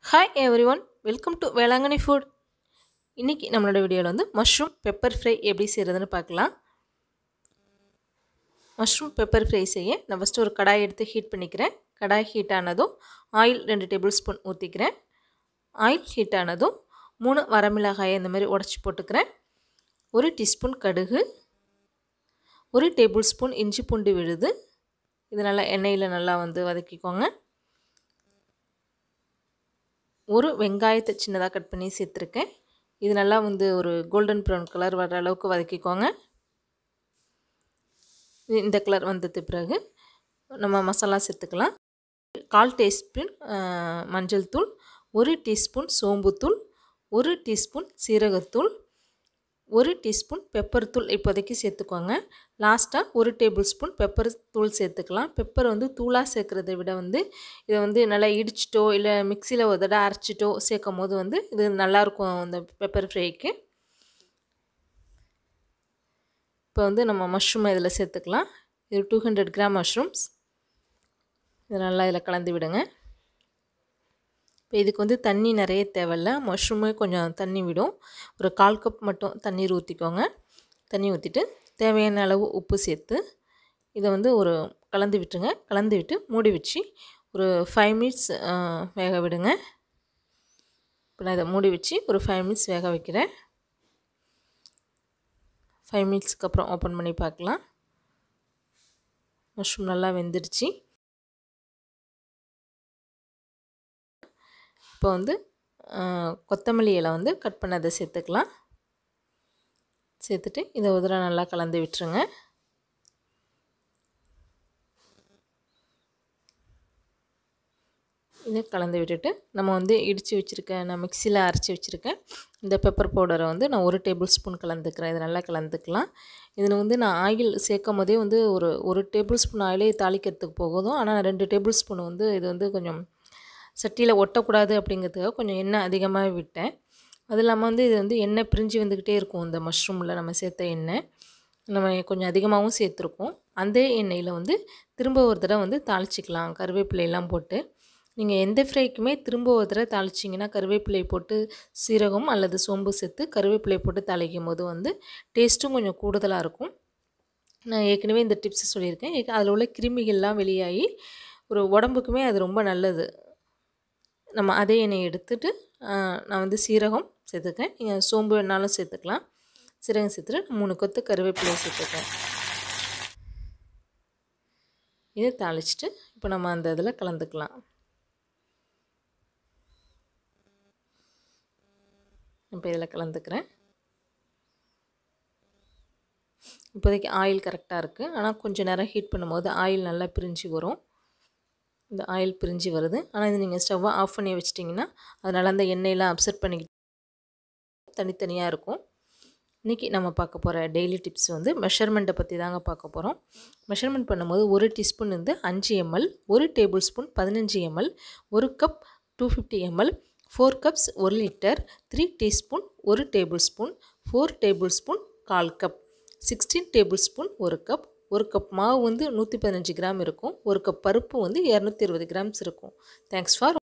Hi everyone, welcome to Velankanni food. இன்றைக்கி நம்மளோட வீடியோவில் வந்து மஷ்ரூம் பெப்பர் ஃப்ரை எப்படி செய்கிறதுன்னு பார்க்கலாம். மஷ்ரூம் பெப்பர் ஃப்ரை செய்ய நான் ஃபஸ்ட்டு ஒரு கடாய் எடுத்து ஹீட் பண்ணிக்கிறேன். கடாய் ஹீட் ஆனதும் ஆயில் 2 டேபிள் ஸ்பூன் ஊற்றிக்கிறேன். ஆயில் ஹீட் ஆனதும் 3 வரமிளகாயை இந்த மாதிரி உடச்சி போட்டுக்கிறேன். 1 டீஸ்பூன் கடுகு, 1 டேபிள் ஸ்பூன் இஞ்சி பூண்டு விழுது. இது நல்லா எண்ணெயில் நல்லா வதக்கிக்கோங்க. ஒரு வெங்காயத்தை சின்னதாக கட் பண்ணி சேர்த்துருக்கேன். இது நல்லா ஒரு கோல்டன் ப்ரௌன் கலர் வர அளவுக்கு வதக்கிக்கோங்க. இந்த கலர் வந்தது பிறகு நம்ம மசாலா சேர்த்துக்கலாம். 1/4 டீஸ்பூன் மஞ்சள் தூள், 1 டீஸ்பூன் சோம்புத்தூள், 1 டீஸ்பூன் சீரகத்தூள், 1 டீஸ்பூன் பெப்பர் தூள் இப்போதைக்கு சேர்த்துக்கோங்க. லாஸ்ட்டாக 1 டேபிள் ஸ்பூன் பெப்பர் தூள் சேர்த்துக்கலாம். பெப்பர் தூளாக சேர்க்குறத விட இதை நல்லா இடிச்சிட்டோ இல்லை மிக்சியில் ஒரு தடவை அரைச்சிட்டோ சேர்க்கும் போது இது நல்லாயிருக்கும் அந்த பெப்பர் ஃப்ரைக்கு. இப்போ நம்ம மஷ்ரூமை இதில் சேர்த்துக்கலாம். இது 200 கிராம் மஷ்ரூம்ஸ். இதை நல்லா இதில் கலந்து விடுங்க. இப்போ இதுக்கு தண்ணி நிறைய தேவையில்ல, மஷ்ரூமே கொஞ்சம் தண்ணி விடும். ஒரு 1/4 கப் மட்டும் தண்ணீர் ஊற்றிக்கோங்க. தண்ணி ஊற்றிட்டு தேவையான அளவு உப்பு சேர்த்து இதை ஒரு கலந்து விட்டுருங்க. கலந்து விட்டு மூடி வச்சு ஒரு 5 மினிட்ஸ் வேக விடுங்க. இப்போ நான் இதை மூடி வச்சு ஒரு 5 மினிட்ஸ் வேக வைக்கிறேன். 5 மினிட்ஸ்க்கு அப்புறம் ஓப்பன் பண்ணி பார்க்கலாம். மஷ்ரூம் நல்லா வெந்துடுச்சு. இப்போ கொத்தமல்லி இலை கட் பண்ணதை சேர்த்துக்கலாம். சேர்த்துட்டு இதை ஒரு தடவை நல்லா கலந்து விட்டுருங்க. இதை கலந்து விட்டுட்டு நம்ம இடித்து வச்சுருக்கேன், நான் மிக்சியில் அரைச்சி வச்சுருக்கேன் இந்த பெப்பர் பவுடரை நான் 1 டேபிள் ஸ்பூன் கலந்துக்கிறேன். இது நல்லா கலந்துக்கலாம். இதில் நான் ஆயில் சேர்க்கும் போதே ஒரு டேபிள் ஸ்பூன் ஆயிலே தாளிக்கிறதுக்கு போகுதும். ஆனால் 2 டேபிள் ஸ்பூன் இது கொஞ்சம் சட்டியில் ஒட்டக்கூடாது அப்படிங்கிறதுக்காக கொஞ்சம் எண்ணெய் அதிகமாக விட்டேன். அது இல்லாமல் இது எண்ணெய் பிரிஞ்சு வந்துக்கிட்டே இருக்கும். இந்த மஷ்ரூமில் நம்ம சேர்த்த எண்ணெய் நம்ம கொஞ்சம் அதிகமாகவும் சேர்த்துருக்கோம். அந்த எண்ணெயில் திரும்ப ஒரு தடவை தாளிச்சிக்கலாம், கருவேப்பிலையெல்லாம் போட்டு. நீங்கள் எந்த ஃப்ரைக்குமே திரும்ப ஒரு தடவை தாளிச்சிங்கன்னா கருவேப்பிலை போட்டு சீரகம் அல்லது சோம்பு சேர்த்து கருவேப்பிலை போட்டு தாளிக்கும் போது டேஸ்ட்டும் கொஞ்சம் கூடுதலாக இருக்கும். நான் ஏற்கனவே இந்த டிப்ஸ் சொல்லியிருக்கேன். அதில் உள்ள கிருமிகள்லாம் வெளியாகி ஒரு உடம்புக்குமே அது ரொம்ப நல்லது. நம்ம அதே எண்ணெயை எடுத்துகிட்டு நான் சீரகம் சேர்த்துக்கிறேன். நீங்கள் சோம்பு வேணாலும் சேர்த்துக்கலாம். சீரகம் சேர்த்துட்டு 3 கொத்து கருவேப்பிலையை சேர்த்துக்கிறேன். இதை தாளிச்சிட்டு இப்போ நம்ம அந்த இதில் கலந்துக்கலாம். இப்போ இதில் கலந்துக்கிறேன். இப்போதைக்கு ஆயில் கரெக்டாக இருக்குது. ஆனால் கொஞ்சம் நேரம் ஹீட் பண்ணும்போது ஆயில் நல்லா பிரிஞ்சு வரும். இந்த ஆயில் பிரிஞ்சு வருது. ஆனால் இது நீங்கள் ஸ்டவ்வை ஆஃப் பண்ணி வச்சிட்டிங்கன்னா அதனால் அந்த எண்ணெயெல்லாம் அப்சர்வ் பண்ணிக்கிட்டு தனித்தனியாக இருக்கும். இன்றைக்கி நம்ம பார்க்க போகிற டெய்லி டிப்ஸ் மெஷர்மெண்ட்டை பற்றி தாங்க பார்க்க போகிறோம். மெஷர்மெண்ட் பண்ணும்போது 1 teaspoon 5 ml, 1 tablespoon 15 ml, 1 cup 250 ml, 4 cups 1 litre, 3 teaspoon 1 tablespoon, 4 tablespoon 1/4 cup, 16 tablespoon 1 cup, 1 cup மாவு 115 கிராம் இருக்கும். 1 கப் பருப்பு 220 கிராம்ஸ் இருக்கும். Thanks for